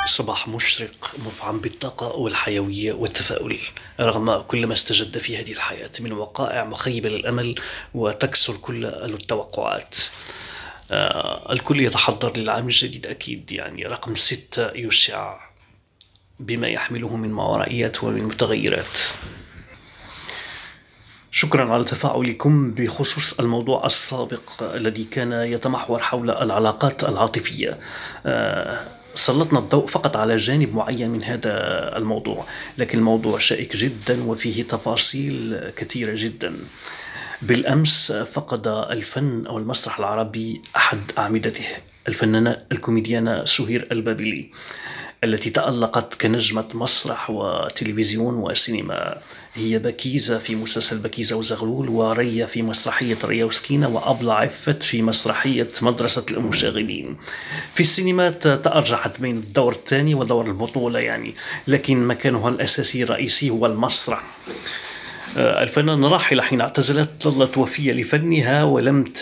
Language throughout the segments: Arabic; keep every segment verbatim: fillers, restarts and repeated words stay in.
صباح مشرق مفعم بالطاقة والحيوية والتفاؤل رغم كل ما استجد في هذه الحياة من وقائع مخيبة للأمل وتكسر كل التوقعات. آه الكل يتحضر للعام الجديد أكيد، يعني رقم ستة يشع بما يحمله من ماورائيات ومن متغيرات. شكرا على تفاعلكم بخصوص الموضوع السابق الذي كان يتمحور حول العلاقات العاطفية. آه سلطنا الضوء فقط على جانب معين من هذا الموضوع، لكن الموضوع شائك جدا وفيه تفاصيل كثيرة جدا. بالأمس فقد الفن أو المسرح العربي أحد أعمدته، الفنانة الكوميديانة سهير البابلي، التي تألقت كنجمة مسرح وتلفزيون وسينما. هي بكيزة في مسلسل بكيزة وزغلول، وريا في مسرحية ريا وسكينة، وأبلة عفت في مسرحية مدرسة المشاغبين. في السينما تأرجحت بين الدور الثاني ودور البطولة يعني، لكن مكانها الأساسي الرئيسي هو المسرح. الفنانة راحلة حين اعتزلت ظلت وفية لفنها، ولم ت...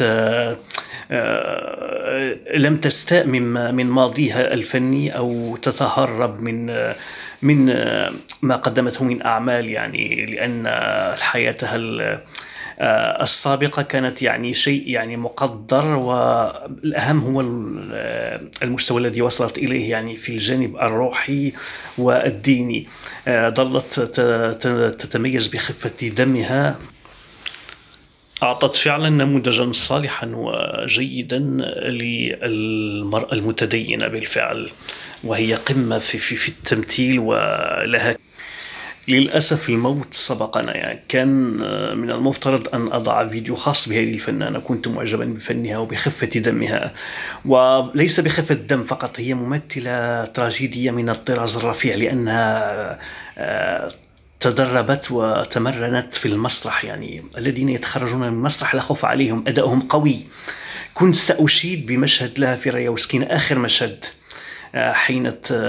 لم تستاء من ماضيها الفني أو تتهرب من من ما قدمته من أعمال، يعني لأن حياتها السابقة كانت يعني شيء يعني مقدر، والأهم هو المستوى الذي وصلت إليه يعني في الجانب الروحي والديني. ظلت تتميز بخفة دمها، أعطت فعلا نموذجا صالحا وجيدا للمرأة المتدينة بالفعل، وهي قمة في, في, في التمثيل ولها. للأسف الموت سبقنا، يعني كان من المفترض أن أضع فيديو خاص بهذه الفنانة، كنت معجبا بفنها وبخفة دمها، وليس بخفة دم فقط، هي ممثلة تراجيدية من الطراز الرفيع، لأنها تدربت وتمرنت في المسرح. يعني الذين يتخرجون من المسرح لا خوف عليهم، أدائهم قوي. كنت سأشيد بمشهد لها في ريا وسكينة، آخر مشهد حين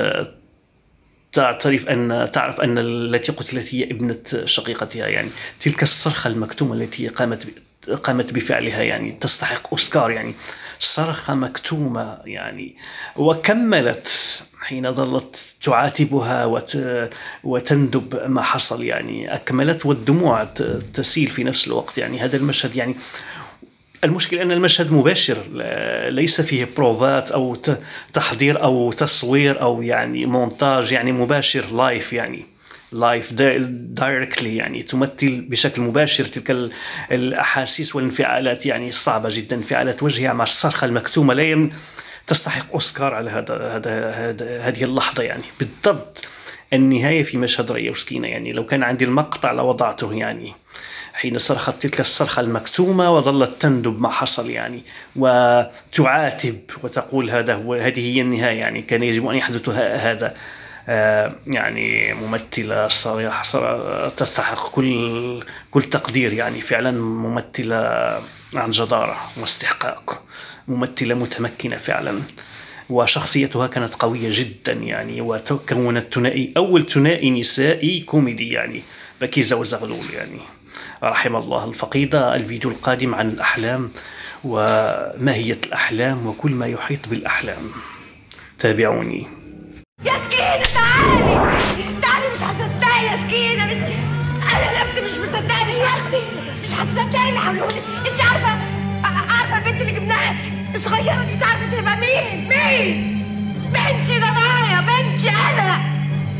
تعترف أن تعرف أن التي قتلت هي ابنة شقيقتها، يعني تلك الصرخة المكتومة التي قامت قامت بفعلها يعني تستحق أوسكار، يعني صرخة مكتومة يعني. وكملت حين ظلت تعاتبها وت... وتندب ما حصل، يعني أكملت والدموع تسيل في نفس الوقت. يعني هذا المشهد، يعني المشكلة أن المشهد مباشر، ليس فيه بروفات أو تحضير أو تصوير أو يعني مونتاج، يعني مباشر لايف، يعني لايف دايركتلي، يعني تمثل بشكل مباشر تلك الأحاسيس والانفعالات يعني الصعبة جدا، انفعالات وجهها مع الصرخة المكتومة. لا يم... تستحق أوسكار على هذا هذا هذه اللحظة، يعني بالضبط النهاية في مشهد ريا وسكينة. يعني لو كان عندي المقطع لوضعته، يعني حين صرخت تلك الصرخة المكتومة وظلت تندب ما حصل، يعني وتعاتب وتقول هذا هو هذه هي النهاية، يعني كان يجب أن يحدث هذا. آه يعني ممثلة صراحة تستحق كل كل تقدير، يعني فعلا ممثلة عن جدارة واستحقاق، ممثلة متمكنة فعلا، وشخصيتها كانت قوية جدا يعني، وتكونت ثنائي، أول ثنائي نسائي كوميدي يعني، بكيزة وزغلول. يعني رحم الله الفقيدة. الفيديو القادم عن الأحلام وماهية الأحلام وكل ما يحيط بالأحلام، تابعوني. يا سكينة تعالي تعالي، مش هتصدقي يا سكينة، أنا نفسي مش مصدقة. مش هصدق، مش هتصدقي اللي هقولهولك. أنت عارفة عارفة البنت اللي جبناها الصغيرة دي، تعرفي تبقى مين؟ مين؟ بنتي ضنايا، بنتي أنا.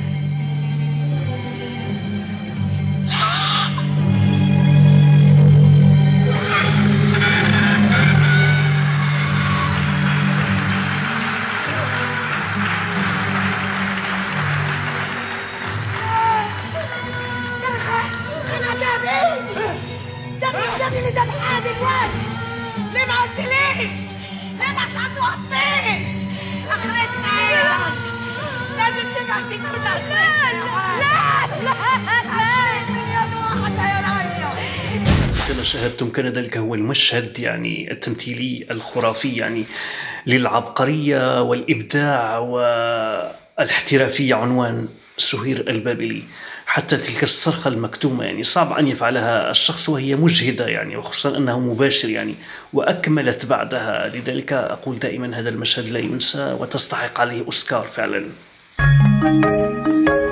اللي دفعها دلوقتي ليه ما قلتليش؟ ليه ما توطيش؟ اخرتنا ايه؟ لازم تبعتي كل لا لا لا لا مليون واحدة يا ريا. كما شاهدتم كان ذلك هو المشهد يعني التمثيلي الخرافي، يعني للعبقرية والإبداع والاحترافية عنوان سهير البابلي. حتى تلك الصرخة المكتومة يعني صعب أن يفعلها الشخص وهي مجهدة، يعني وخصوصا أنه مباشر يعني، وأكملت بعدها. لذلك أقول دائما هذا المشهد لا ينسى وتستحق عليه أوسكار فعلا. لك